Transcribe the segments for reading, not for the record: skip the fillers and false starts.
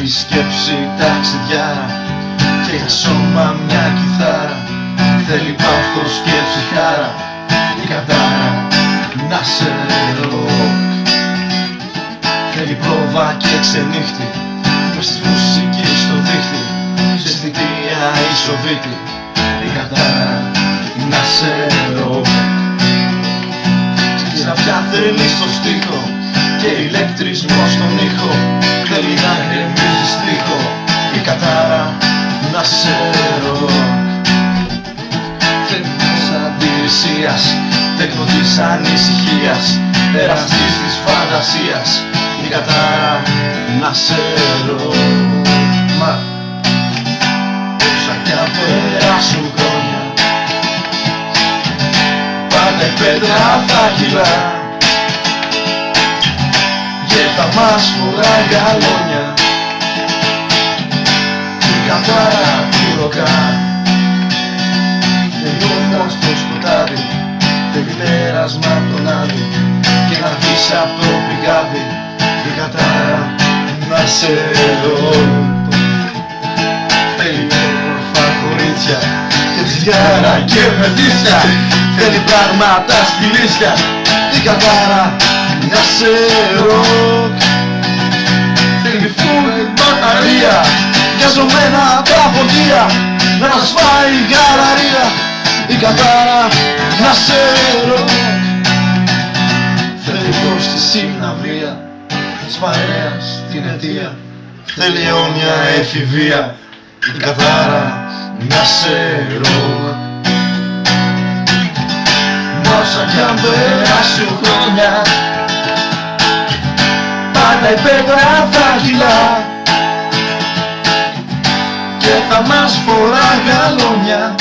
σκέψη ταξιδιά και για σώμα μια κιθάρα. Θέλει πάθος και ψυχάρα η κατάρα να σε ροκ. Θέλει πρόβα και ξενύχτη μες στις μουσικές στο δίχτυ, σε αισθητία ισοβήτη η κατάρα να σε ροκ. Ξαφιά θέλει στο στίχο και ηλεκτρισμό στον ήχο. Θέλει να γκρεμίζει στίχο η κατάρα να σε ροκ. Θέλει της αντιρρησίας, τέκνο της ανησυχίας, εραστής της φαντασίας η κατάρα να σε ροκ. Μα όσα κι αν περάσουν χρόνια, πάντα η πέτρα θα κυλά και θα μας φοράει γαλόνια η κατάρα του ροκά. Θέλει όμως το σκοτάδι, θέλει πέρασμα από τον άδει και να βγεις απ' το πηγάδι η κατάρα να σε ροκ. Θέλει όμορφα κορίτσια και τσιγάρα και μετήσια, θέλει πράγματα στη λύσια η κατάρα να σε ροκ. Θέλει φούρνη μπαταρία, γιαζωμένα τα ποντία, να μας φάει η γαλαρία η κατάρα να σε ροκ. Θέλει προς τη συναυλία της παρέας την αιτία, θέλει αιώνια εφηβεία η κατάρα να σε ροκ. Μα όσα κι αν περάσουν χρόνια, πάντα η πέτρα θα κυλά και θα μας φορά γαλόνια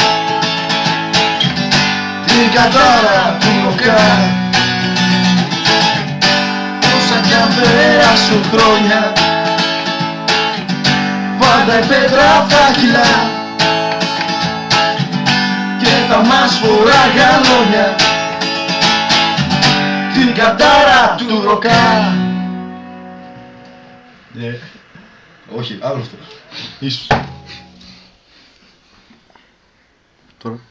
την κατάρα του ροκά. Όσα κι αν περάσουν χρόνια, πάντα η πέτρα θα κυλά και θα μας φορά γαλόνια την κατάρα του ροκά. Ναι, όχι, άλλο αυτό. Ίσως. Τώρα.